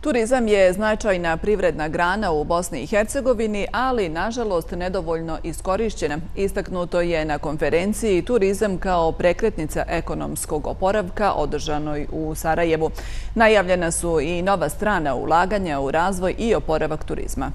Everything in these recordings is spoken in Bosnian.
Turizam je značajna privredna grana u Bosni i Hercegovini, ali nažalost nedovoljno iskorišćena. Istaknuto je na konferenciji Turizam kao prekretnica ekonomskog oporavka održanoj u Sarajevu. Najavljena su i nova strana ulaganja u razvoj i oporavak turizma.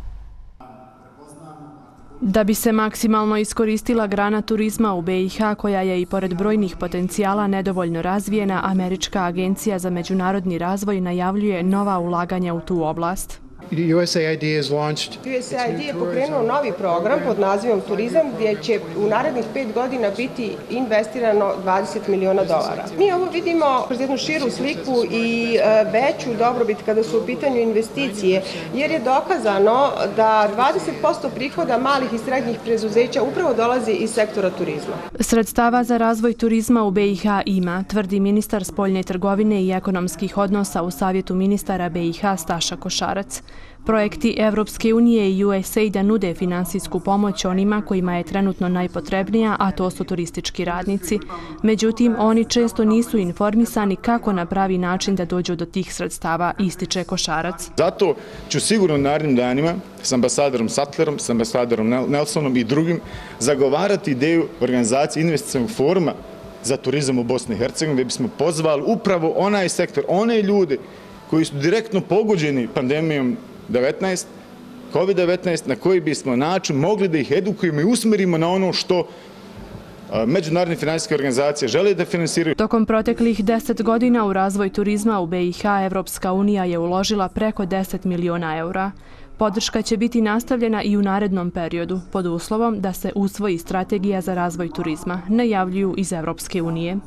Da bi se maksimalno iskoristila grana turizma u BiH, koja je i pored brojnih potencijala nedovoljno razvijena, Američka agencija za međunarodni razvoj najavljuje nova ulaganja u tu oblast. USAID je pokrenuo novi program pod nazivom Turizam, gdje će u narednih 5 godina biti investirano $20 miliona. Mi ovo vidimo kroz jednu širu sliku i veću dobrobit kada su u pitanju investicije, jer je dokazano da 20% prihoda malih i srednjih preduzeća upravo dolazi iz sektora turizma. Sredstava za razvoj turizma u BiH ima, tvrdi ministar spoljne trgovine i ekonomskih odnosa u Savjetu ministara BiH Staša Košarac. Projekti Evropske unije i USAID-a nude finansijsku pomoć onima kojima je trenutno najpotrebnija, a to su turistički radnici. Međutim, oni često nisu informisani kako na pravi način da dođu do tih sredstava, ističe Košarac. Zato ću sigurno u narednim danima s ambasadorom Sattlerom, s ambasadorom Nelsonom i drugim zagovarati ideju organizacije investicionog foruma za turizam u Bosni i Hercegovini, gdje bismo pozvali upravo onaj sektor, one ljude koji su direktno pogođeni pandemijom COVID-19, na koji bismo način mogli da ih edukujemo i usmerimo na ono što međunarodne finansijske organizacije žele da finansiraju. Tokom proteklih 10 godina u razvoj turizma u BiH Evropska unija je uložila preko 10 miliona eura. Podrška će biti nastavljena i u narednom periodu, pod uslovom da se usvoji strategija za razvoj turizma, najavljuju iz Evropske unije.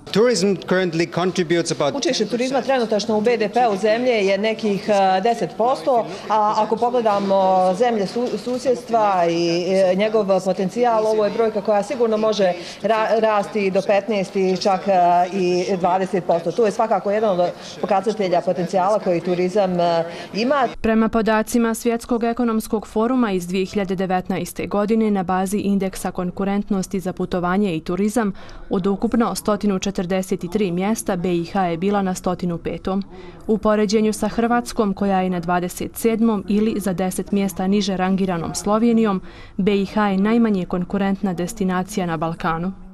Učešće turizma trenutačno u BDP-u zemlje je nekih 10%, a ako pogledamo zemlje susjedstva i njegov potencijal, ovo je brojka koja sigurno može rasti do 15 i čak i 20%. To je svakako jedan od pokazatelja potencijala koji turizam ima. Prema podacima Svjetskog ekonomskog foruma iz 2019. godine na bazi indeksa konkurentnosti za putovanje i turizam, od ukupno 143 mjesta BiH je bila na 105. U poređenju sa Hrvatskom, koja je na 27. ili za 10 mjesta niže rangiranom Slovenijom, BiH je najmanje konkurentna destinacija na Balkanu.